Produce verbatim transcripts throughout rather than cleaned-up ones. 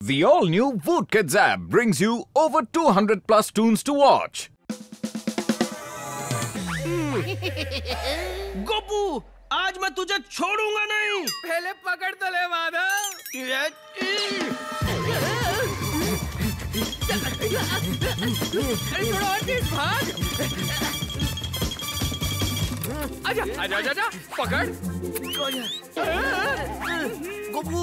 The all-new Voot Kids app brings you over two hundred plus tunes to watch. Gopu, आज मैं तुझे छोड़ूंगा नहीं। पहले पकड़ तो ले माधव। थोड़ा और तेज भाग। आजा, आजा, आजा, आजा, पकड़। गोपू,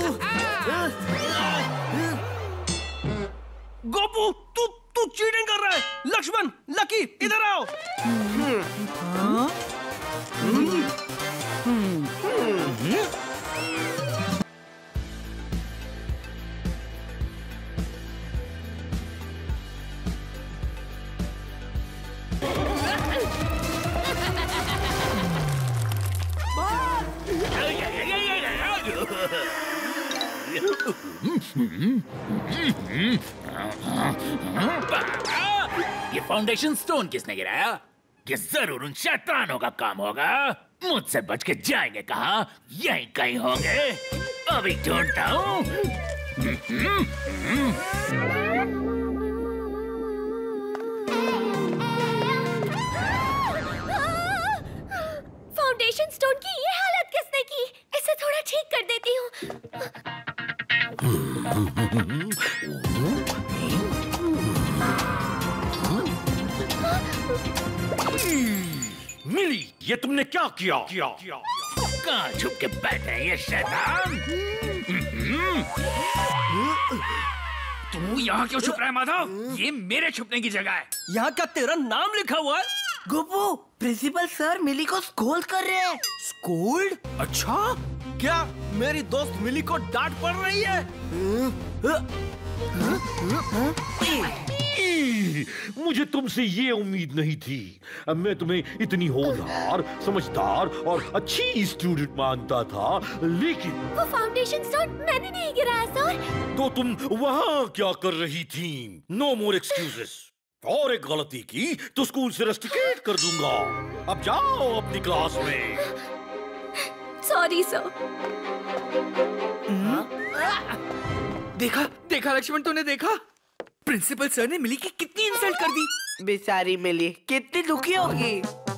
गोपू, तू तू चीटिंग कर रहा है। लक्ष्मण, लकी, इधर आओ। हाँ? ये फाउंडेशन स्टोन किसने गिराया? ये जरूर उन शैतानों का काम होगा। मुझसे बच के जाएंगे कहाँ? यहीं कहीं होंगे। अभी ढूंढता हूँ। फाउंडेशन स्टोन की ये हालत किसने की? इसे थोड़ा ठीक कर देती हूँ। मिली, ये तुमने क्या किया? किया? कहाँ छुप के बैठे हैं ये शैतान? तू यहाँ क्यों छुप रहा है माधव? ये मेरे छुपने की जगह है। यहाँ का तेरा नाम लिखा हुआ है। गोपू, प्रिंसिपल सर मिली को स्कोल्ड कर रहे हैं। स्कोल्ड? अच्छा, क्या मेरी दोस्त मिली को डांट पड़ रही है? मुझे तुमसे ये उम्मीद नहीं थी। मैं तुम्हें इतनी होनहार, समझदार और अच्छी स्टूडेंट मानता था, लेकिन वो फाउंडेशन स्टोन मैंने नहीं गिराया सर। तो तुम वहाँ क्या कर रही थी? No more excuses. और एक गलती की तो स्कूल से रस्टिकेट कर दूंगा। अब जाओ अपनी क्लास में। Sorry sir. देखा, देखा लक्ष्मण, तूने देखा? प्रिंसिपल सर ने मिली की कितनी इंसल्ट कर दी। बेचारी मिली कितनी दुखी होगी।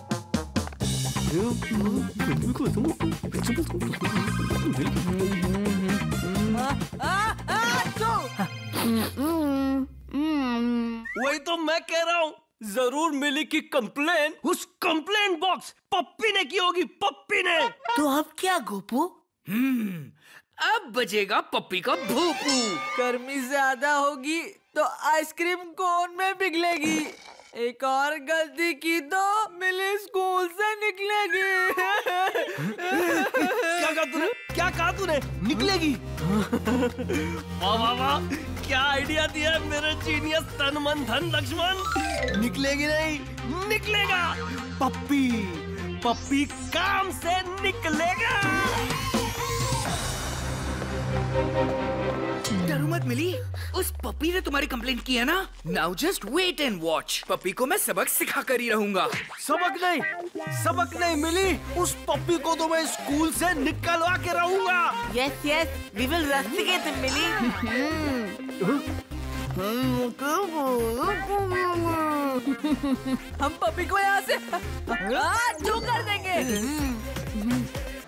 वही तो मैं कह रहा हूँ, जरूर मिली की कंप्लेन उस कंप्लेन बॉक्स पप्पी ने की होगी। पप्पी ने। तो अब क्या गोपू? हम्म, अब बजेगा पप्पी का भूपू। गर्मी ज्यादा होगी तो आइसक्रीम कोन में पिघलेगी। एक और गलती की तो मिली स्कूल से निकलेगी। क्या कहा तूने? क्या कहा तूने? निकलेगी? वाह वाह वाह, क्या आइडिया दिया है मेरे जीनियस तन मन धन लक्ष्मण। निकलेगी नहीं, निकलेगा। पप्पी, पप्पी काम से निकलेगा। डरो मत मिली, उस पप्पी ने तुम्हारी कंप्लेंट की है ना। Now just wait and watch. Pappi को मैं सबक सिखा कर ही रहूंगा। सबक नहीं, सबक नहीं मिली, उस पप्पी को तो मैं स्कूल से निकलवा के रहूंगा। Yes yes, we will rusticate Mili. हम पप्पी को यहाँ से छू कर देंगे।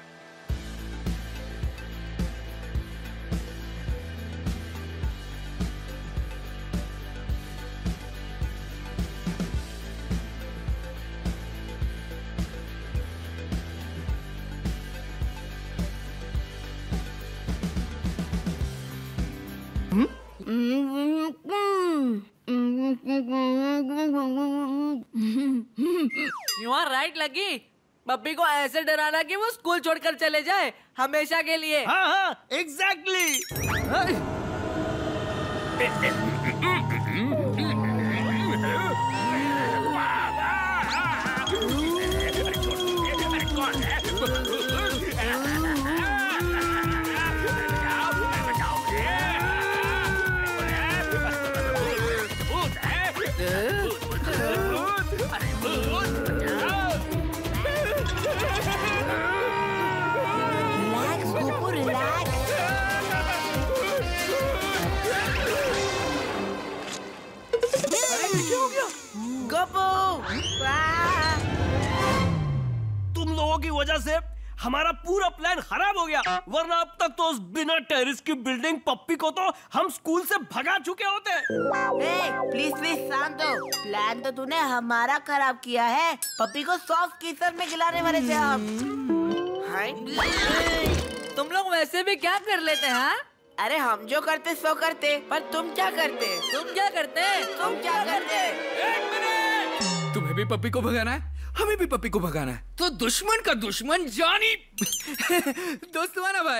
You are right, लगी। पप्पी को ऐसे डराना कि वो स्कूल छोड़कर चले जाए हमेशा के लिए। हाँ हाँ, एग्जैक्टली। पप्पू। तुम लोगों की वजह से हमारा पूरा प्लान खराब हो गया, वरना अब तक तो उस बिना टेरेस की बिल्डिंग पप्पी को तो हम स्कूल से भगा चुके होते। प्लीज प्लीज शांत हो। प्लान तो तूने हमारा खराब किया है। पप्पी को सॉफ्ट कीसर में खिलाने वाले थे हम। तुम लोग वैसे भी क्या कर लेते हैं? अरे हम जो करते सो करते, पर तुम क्या करते? तुम क्या करते? तुम क्या करते? एक मिनट, तुम्हें भी पप्पी को भगाना है, हमें भी पप्पी को भगाना है, तो दुश्मन का दुश्मन जानी दोस्त बना भाई।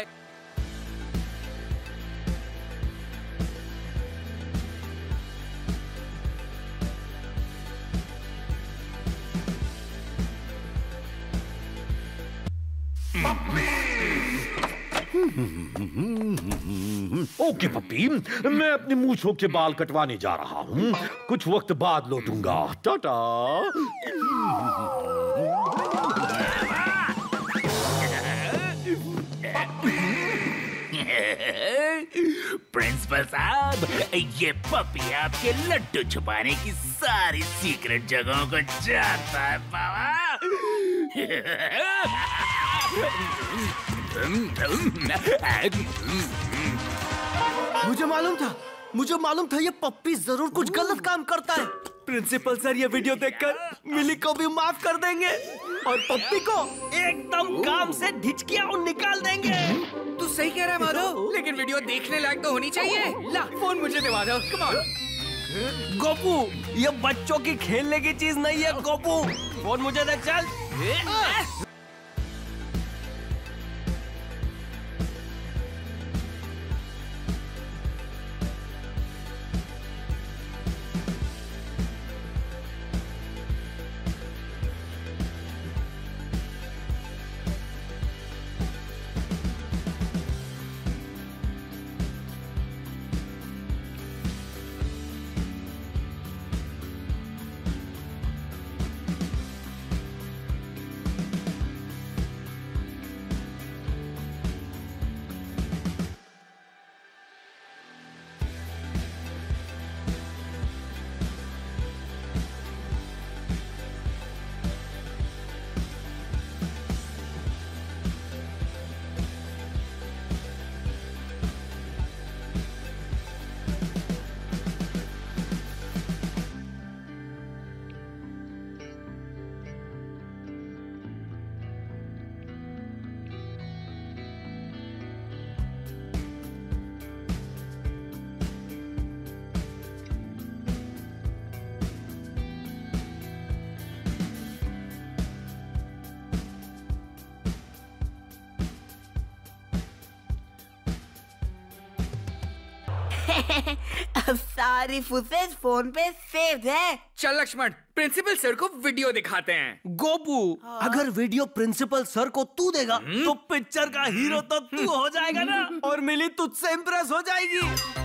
ओके पप्पी, मैं अपनी मूंछों के बाल कटवाने जा रहा हूँ। कुछ वक्त बाद लौटूंगा। टाटा। प्रिंसिपल साहब, ये पपी आपके लड्डू छुपाने की सारी सीक्रेट जगहों को जानता है बाबा। मुझे मालूम था, मुझे मालूम था ये पप्पी जरूर कुछ गलत काम करता है। प्रिंसिपल सर ये वीडियो देखकर मिली को भी माफ कर देंगे और पप्पी को एकदम काम से ढिचकियां निकाल देंगे। तू सही कह रहा है माधव, लेकिन वीडियो देखने लायक तो होनी चाहिए। ला फोन मुझे दे माधव, कम ऑन। गोपू, ये बच्चों की खेलने की चीज नहीं है गोपू। फोन मुझे दे, चल। अब सारी फुटेज फोन पे सेव है। चल लक्ष्मण, प्रिंसिपल सर को वीडियो दिखाते हैं। गोपू, अगर वीडियो प्रिंसिपल सर को तू देगा तो पिक्चर का हीरो तो तू हो जाएगा ना, और मिली तुझसे इम्प्रेस हो जाएगी।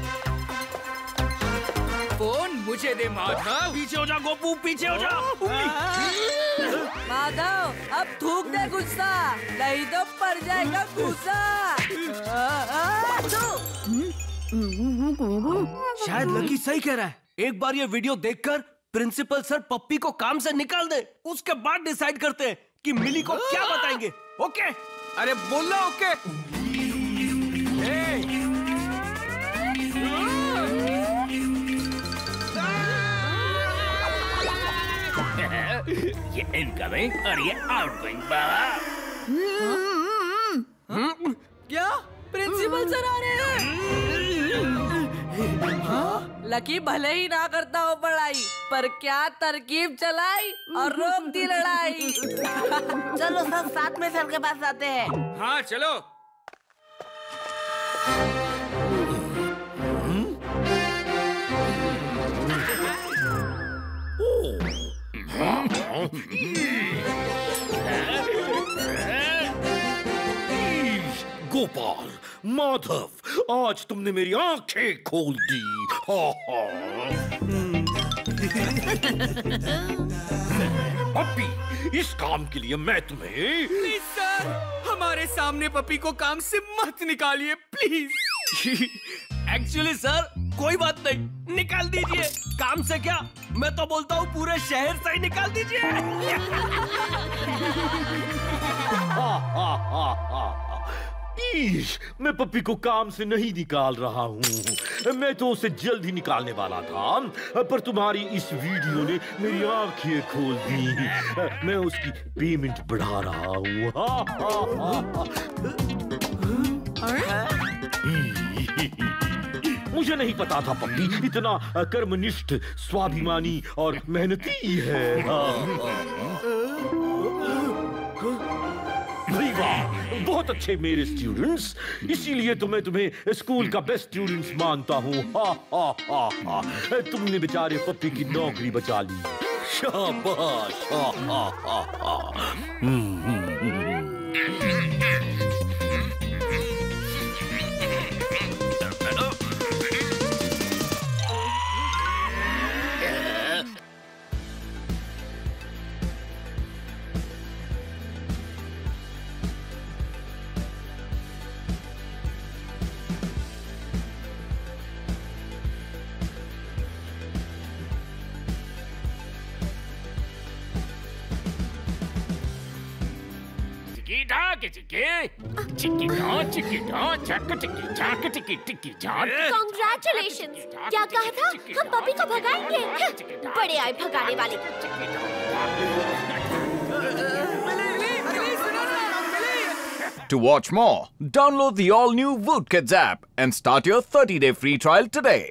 फोन मुझे दे माधव। पीछे हो जा गोपू, पीछे हो जा। माधव, अब थूक दे गुस्सा, नहीं तो पड़ जाएगा गुस्सा। शायद लकी सही कह रहा है। एक बार ये वीडियो देखकर प्रिंसिपल सर पप्पी को काम से निकाल दे, उसके बाद डिसाइड करते हैं कि मिली को क्या बताएंगे। ओके? अरे बोलो ओके। ये इनकमिंग और ये आउटगोइंग बाबा। क्या प्रिंसिपल सर आ रहे हैं? लकी भले ही ना करता हो पढ़ाई, पर क्या तरकीब चलाई और रोक दी लड़ाई। चलो सब साथ में सर के पास आते हैं। हाँ चलो। गोपाल, माधव, आज तुमने मेरी आंखें खोल दी। हा हा। पप्पी, इस काम के लिए मैं तुम्हें। प्लीज सर, हमारे सामने पप्पी को काम से मत निकालिए प्लीज। एक्चुअली सर कोई बात नहीं, निकाल दीजिए। काम से क्या, मैं तो बोलता हूँ पूरे शहर से ही निकाल दीजिए। ईश, मैं पप्पी को काम से नहीं निकाल रहा हूँ, मैं तो उसे जल्द ही निकालने वाला था, पर तुम्हारी इस वीडियो ने मेरी आंखें खोल दी। मैं उसकी पेमेंट बढ़ा रहा हूँ। मुझे नहीं पता था पप्पी इतना कर्मनिष्ठ, स्वाभिमानी और मेहनती है। वाह, बहुत अच्छे मेरे स्टूडेंट्स, इसीलिए तो मैं तुम्हें स्कूल का बेस्ट स्टूडेंट्स मानता हूँ। हा हा हा हा, तुमने बेचारे पप्पी की नौकरी बचा ली, शाबाश। हा हा हा हा। हम्म, हम्म, हम्म। Congratulations! क्या कहा था? हम पपी को भगाएंगे? बड़े आए भगाने वाले। To watch more, download the all-new Woot Kids app and start your thirty day free trial today.